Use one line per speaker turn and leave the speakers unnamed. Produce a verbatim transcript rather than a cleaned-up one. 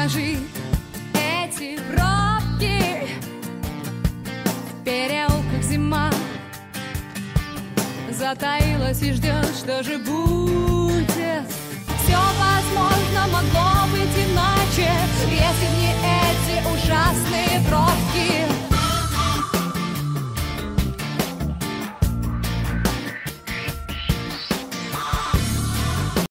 скажи, эти пробки в переулках зима затаилась и ждет, что же будет. Все возможно могло быть иначе, если б не эти ужасные пробки.